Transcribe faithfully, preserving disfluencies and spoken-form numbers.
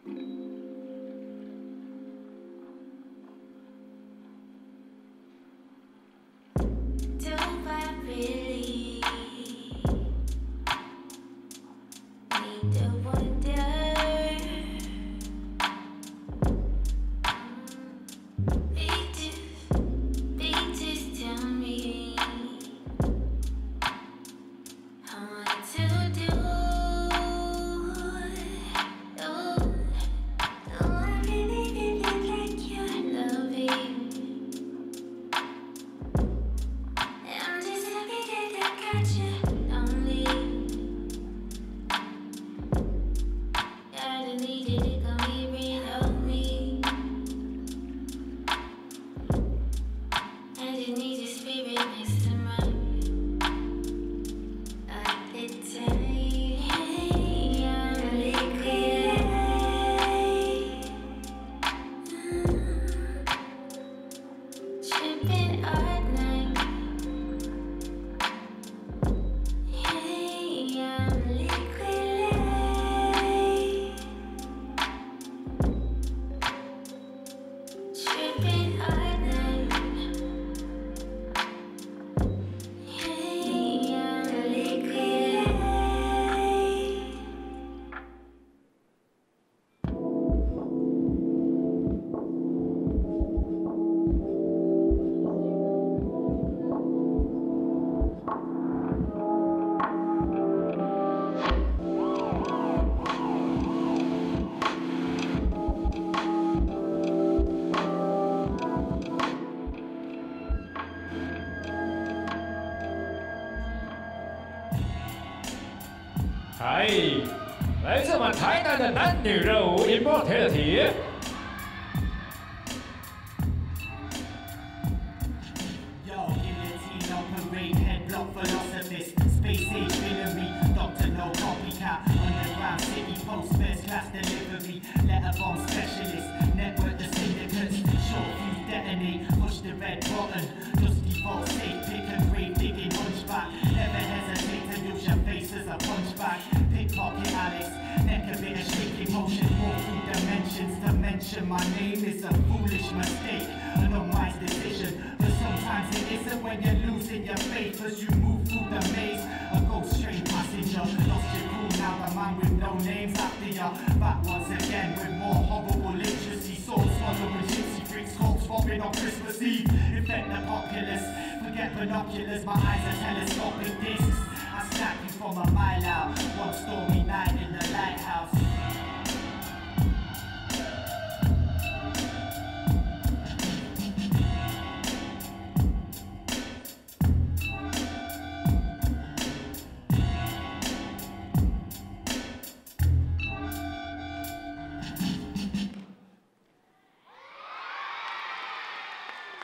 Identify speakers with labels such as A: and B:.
A: 嗨，来自我们台南的男女热舞 Immortality。
B: My name is a foolish mistake, an unwise decision. But sometimes it isn't when you're losing your faith as you move through the maze. A ghost train passenger, lost your cool, now the man with no names after you. Back once again with more horrible literacy. Souls swallowing gypsy freaks, corpse bobbing on Christmas Eve. Infect the populace, forget binoculars, my eyes are telescopic discs. I snap you from a mile out, one story night in